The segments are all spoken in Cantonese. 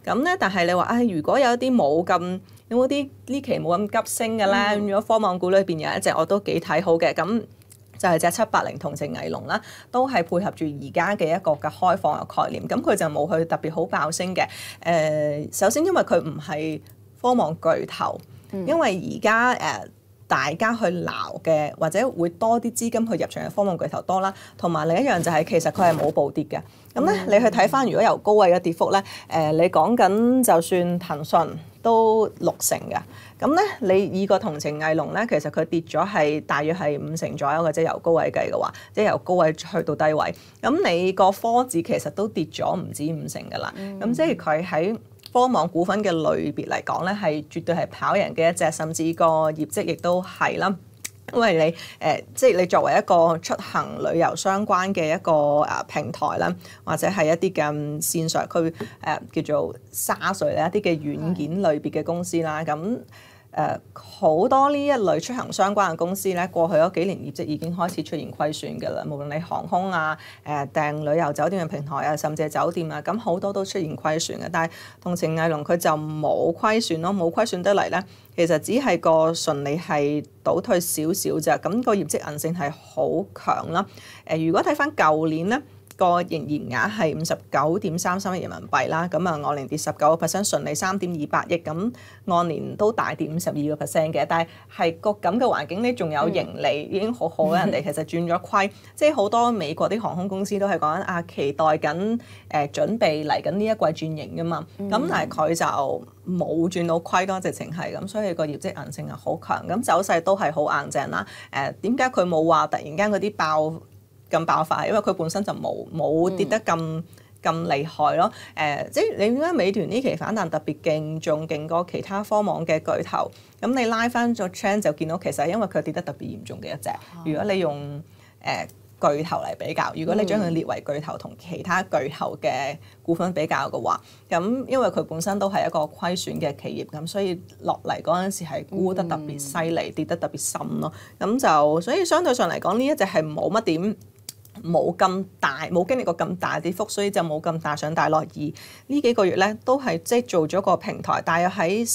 咁咧，但係你話如果有啲冇咁，有冇啲呢期冇咁急升嘅咧？如果科網股裏邊有一隻我都幾睇好嘅，咁就係隻780同程藝龍啦，都係配合住而家嘅一個嘅開放嘅概念，咁佢就冇去特別好爆升嘅。首先因為佢唔係科網巨頭，因為而家大家去撈嘅或者會多啲資金去入場嘅科網巨頭多啦，同埋另一樣就係其實佢係冇暴跌嘅。咁咧，你去睇翻如果由高位嘅跌幅咧，你講緊就算騰訊都6成嘅。咁咧，你以個同程藝龍咧，其實佢跌咗係大約係5成左右嘅，即係由高位計嘅話，即係由高位去到低位。咁你個科指其實都跌咗唔止5成㗎啦。咁即係佢喺科網股份嘅類別嚟講咧，係絕對係跑贏嘅一隻，甚至個業績亦都係啦。因為你即係你作為一個出行旅遊相關嘅一個平台啦，或者係一啲嘅線上佢叫做 SaaS 一啲嘅軟件類別嘅公司啦，咁好多呢一類出行相關嘅公司咧，過去嗰幾年業績已經開始出現虧損㗎啦。無論你航空啊、訂旅遊酒店嘅平台啊，甚至係酒店啊，咁好多都出現虧損嘅。但係同程藝龍佢就冇虧損咯，冇虧損得嚟咧，其實只係個純利係倒退少少啫。咁個業績韌性係好強啦。如果睇翻舊年咧，個營業額係59.33億人民幣啦，咁按年跌19%，純利3.28億，咁按年都大跌52%嘅。但係個咁嘅環境，你仲有盈利已經好好啦。人哋其實轉咗虧，即係好多美國啲航空公司都係講緊期待緊準備嚟緊呢一季轉型噶嘛。咁但係佢就冇轉到虧咯，直情係咁，所以個業績韌性係好強，咁走勢都係好硬淨啦。點解佢冇話突然間嗰啲咁爆發？因為佢本身就冇跌得咁厲害咯。即係你點解美團呢期反彈特別勁，仲勁過其他科網嘅巨頭？咁你拉翻咗 trend 就見到其實因為佢跌得特別嚴重嘅一隻。如果你用巨頭嚟比較，如果你將佢列為巨頭同其他巨頭嘅股份比較嘅話，咁因為佢本身都係一個虧損嘅企業，咁所以落嚟嗰陣時係沽得特別犀利，跌得特別深咯。咁就所以相對上嚟講，呢一隻係冇乜點。冇咁大，冇經歷過咁大跌幅，所以就冇咁大上大落。而呢幾個月咧，都係即係做咗個平台，大約喺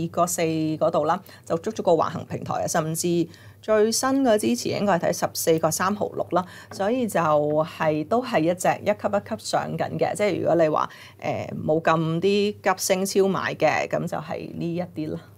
12.4嗰度啦，就捉咗個橫行平台啊，甚至最新嘅支持應該係睇14.36啦，所以就都係一隻一級一級上緊嘅。即係如果你話冇咁啲急升超買嘅，咁就係呢一啲啦。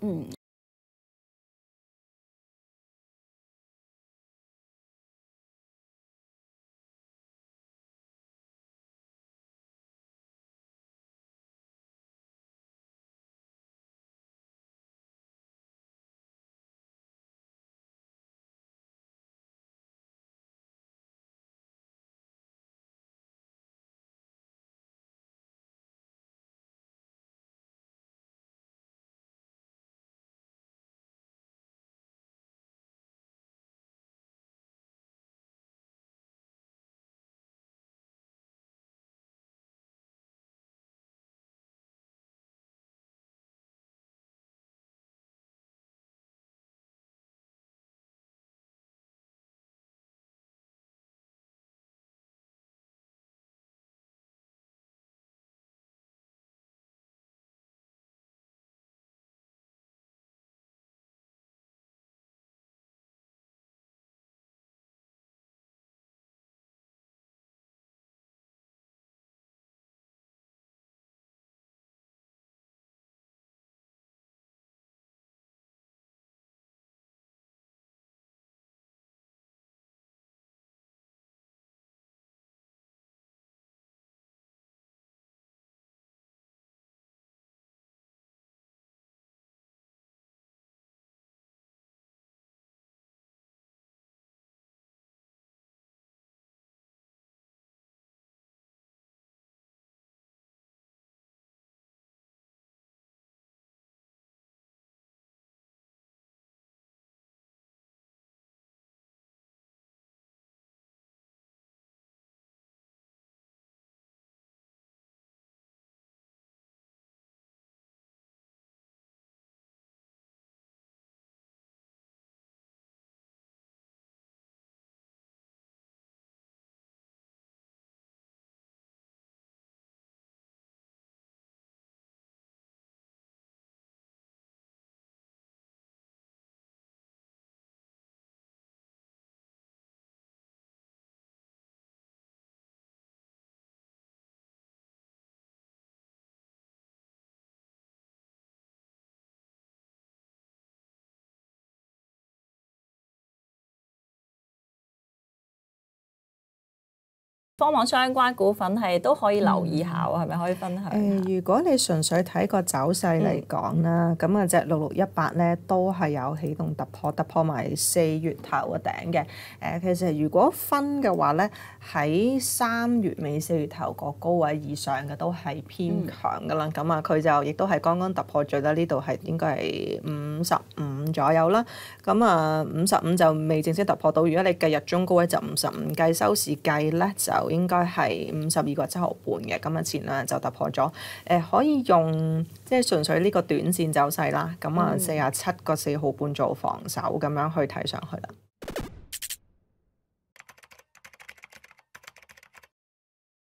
科網相關股份係都可以留意下喎，係咪可以分享？ 如果你純粹睇個走勢嚟講啦，咁啊隻6618咧都係有起動突破埋4月頭嘅頂嘅。其實如果分嘅話咧，喺3月尾4月頭個高位以上嘅都係偏強噶啦。咁啊佢就亦都係剛剛突破咗啦，呢度係應該係55左右啦。咁啊55就未正式突破到。如果你計日中高位就55，計收市計咧就應該係52個7毫半嘅。咁啊前兩日就突破咗。可以用即係純粹呢個短線走勢啦。咁啊47個4毫半做防守咁樣去睇上去啦。